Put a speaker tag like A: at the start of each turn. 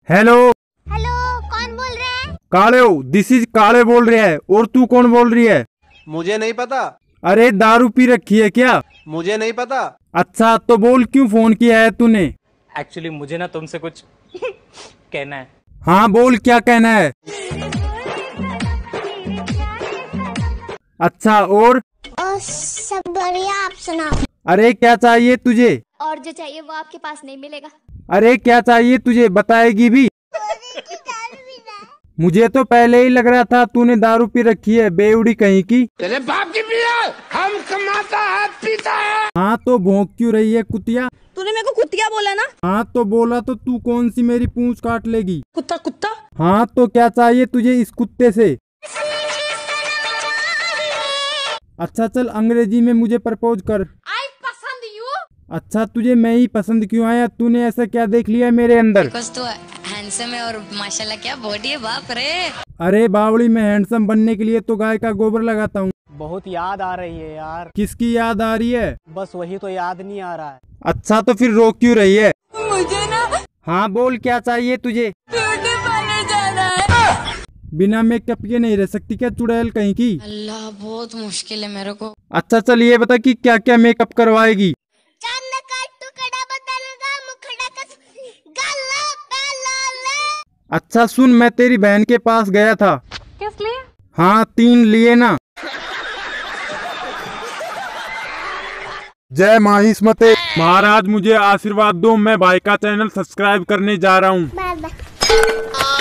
A: Hello
B: hello, कौन बोल रहे हैं?
A: काले हो, दिस इज काले बोल रहे है। और तू कौन बोल रही है?
C: मुझे नहीं पता।
A: अरे दारू पी रखी है क्या?
C: मुझे नहीं पता।
A: अच्छा तो बोल क्यों फोन किया है तूने?
D: एक्चुअली मुझे ना तुमसे कुछ कहना है।
A: हाँ बोल, क्या कहना है? अच्छा और
B: सब बढ़िया, आप सुनाओ।
A: अरे क्या चाहिए तुझे?
B: और जो चाहिए वो आपके पास नहीं मिलेगा।
A: अरे क्या चाहिए तुझे, बताएगी भी? मुझे तो पहले ही लग रहा था तूने दारू पी रखी है, बेउड़ी कहीं की।
C: तेरे बाप की पिया, हम कमाता है पीता है।
A: हाँ तो भौंक क्यों रही है कुतिया?
E: तूने मेरे को कुतिया बोला ना?
A: हाँ तो बोला तो तू कौन सी मेरी पूंछ काट लेगी?
E: कुत्ता कुत्ता।
A: हाँ तो क्या चाहिए तुझे इस कुत्ते से? अच्छा चल अंग्रेजी में मुझे प्रपोज कर।
E: आई पसंद यू।
A: अच्छा तुझे मैं ही पसंद क्यों आया? तूने ऐसा क्या देख लिया मेरे अंदर?
F: बिकॉज़ तू हैंडसम है और माशाल्लाह क्या बॉडी है, बाप रे।
A: अरे बावड़ी, मैं हैंडसम बनने के लिए तो गाय का गोबर लगाता हूँ।
G: बहुत याद आ रही है यार।
A: किसकी याद आ रही है?
G: बस वही तो याद नहीं आ रहा है।
A: अच्छा तो फिर रो क्यों रही है?
E: मुझे ना
A: हाँ बोल, क्या चाहिए तुझे?
E: ब्यूटी पार्लर जाना है।
A: बिना मेकअप के नहीं रह सकती क्या चुड़ैल कहीं की?
F: अल्लाह बहुत मुश्किल है मेरे को।
A: अच्छा चल ये बता कि क्या क्या मेकअप करवाएगी?
B: चांद का टुकड़ा बदलगा, मुखड़ा का गल्ला पहला।
A: अच्छा सुन, मैं तेरी बहन के पास गया था।
E: किस लिए?
A: हाँ 3 लिए ना। जय माहिस्मते। महाराज मुझे आशीर्वाद दो, मैं भाई का चैनल सब्सक्राइब करने जा रहा हूँ।
B: Bye bye.